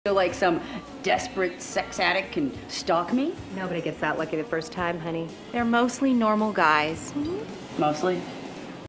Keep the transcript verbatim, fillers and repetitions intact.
Feel like some desperate sex addict can stalk me? Nobody gets that lucky the first time, honey. They're mostly normal guys. Mostly?